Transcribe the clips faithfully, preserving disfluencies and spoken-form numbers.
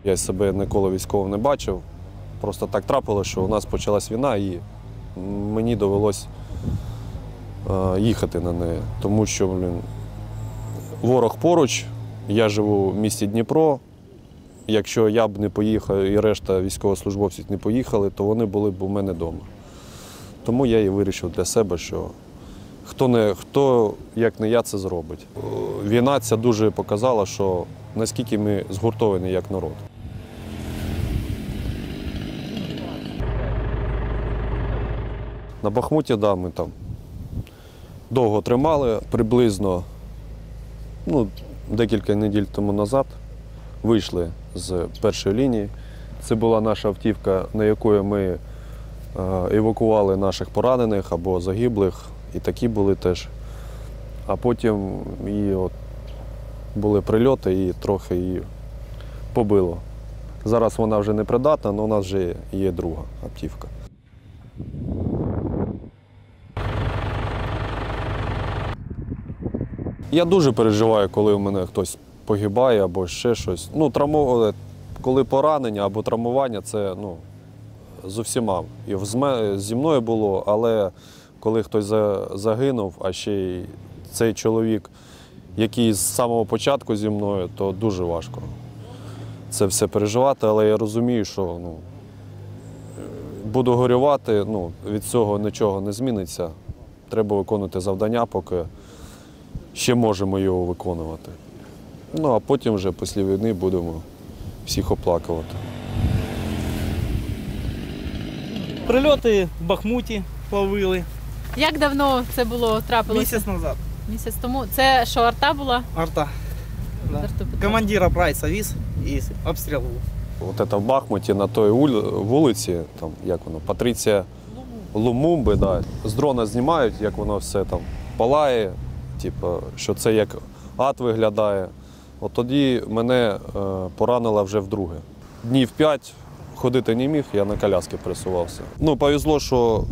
Я себе ніколи військовим не бачив. Просто так трапилося, що у нас почалась війна і мені довелось е, їхати на неї. Тому що, блін, ворог поруч, я живу в місті Дніпро. Якщо я б не поїхав і решта військовослужбовців не поїхали, то вони були б у мене вдома. Тому я і вирішив для себе, що хто, не, хто як не я, це зробить. Війна ця дуже показала, що наскільки ми згуртовані як народ. На Бахмуті, да, ми там довго тримали, приблизно ну, декілька неділь тому назад вийшли з першої лінії. Це була наша автівка, на якої ми евакували наших поранених або загиблих, і такі були теж. А потім і от були прильоти і трохи її побило. Зараз вона вже не придатна, але у нас вже є друга автівка. Я дуже переживаю, коли у мене хтось погибає або ще щось. Ну, травму... Коли поранення або травмування, це ну, з усіма. І зі мною було, але коли хтось загинув, а ще й цей чоловік, який з самого початку зі мною, то дуже важко це все переживати. Але я розумію, що ну, буду горювати, ну, від цього нічого не зміниться. Треба виконувати завдання, поки ще можемо його виконувати. Ну, а потім вже після війни будемо всіх оплакувати. Прильоти в Бахмуті ловили. Як давно це було, трапилося? Місяць назад. Місяць тому. Це що, арта була? Арта. Да. Арту Командира Прайса віз і обстріл був. От це в Бахмуті на той вулиці, там, як воно, Патриція Лумумби, да, з дрона знімають, як воно все там палає, типу, що це як ад виглядає. От тоді мене е, поранило вже вдруге. Днів п'ять ходити не міг, я на коляски пересувався. Ну, повезло, що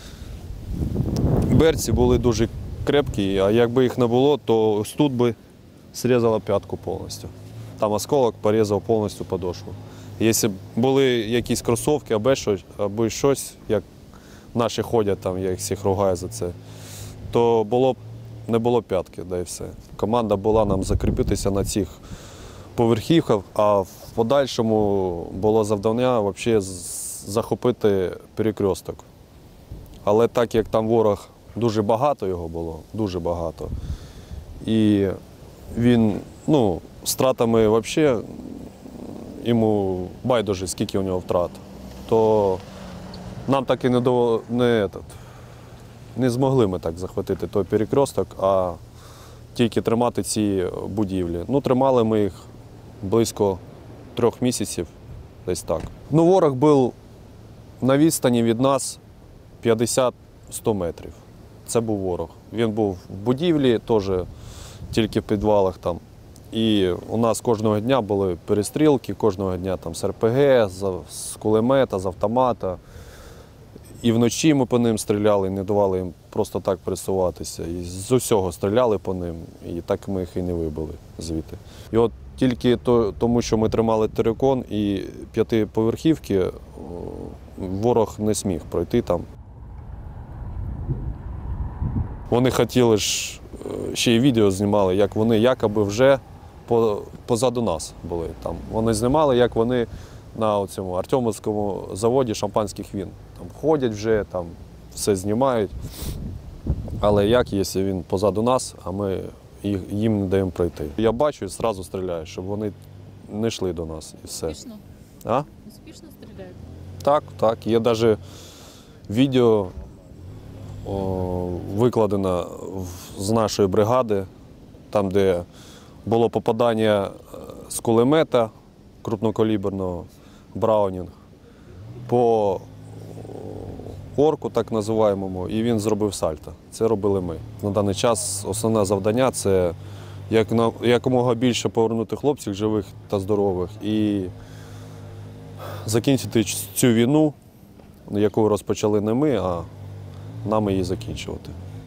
берці були дуже крепкі, а якби їх не було, то ось тут би зрізало п'ятку повністю. Там осколок порізав повністю подошву. Якщо були якісь кросівки або щось, або щось, як наші ходять, там, я їх всіх ругаю за це, то було б не було п'ятки, да і все. Команда була нам закріпитися на цих поверхівках, а в подальшому було завдання взагалі захопити перекресток. Але так як там ворог, дуже багато його було, дуже багато. І він, ну, стратами взагалі, йому байдуже, скільки у нього втрат, то нам так і не, до, не этот, не змогли ми так захватити той перекресток, а тільки тримати ці будівлі. Ну, тримали ми їх близько трьох місяців, десь так. Ну, ворог був на відстані від нас п'ятдесят-сто метрів. Це був ворог. Він був в будівлі, теж тільки в підвалах там. І у нас кожного дня були перестрілки, кожного дня там з ер пе ге, з кулемета, з автомата. І вночі ми по ним стріляли, не давали їм просто так пересуватися. І з усього стріляли по ним, і так ми їх і не вибили звідти. І от тільки то, тому, що ми тримали терикон і п'ятиповерхівки, ворог не зміг пройти там. Вони хотіли ж, ще й відео знімали, як вони якоби вже позаду нас були. Там. Вони знімали, як вони на цьому Артемівському заводі шампанських вин. Там ходять вже, там все знімають. Але як, якщо він позаду нас, а ми їм не даємо пройти? Я бачу і одразу стріляю, щоб вони не йшли до нас і все. Успішно? А? Успішно стріляють? Так, так. Є навіть відео о, викладено з нашої бригади, там, де було попадання з кулемета крупнокаліберного Браунінг по орку, так називаємому, і він зробив сальто. Це робили ми. На даний час основне завдання – це як, якомога більше повернути хлопців живих та здорових і закінчити цю війну, яку розпочали не ми, а нам її закінчувати.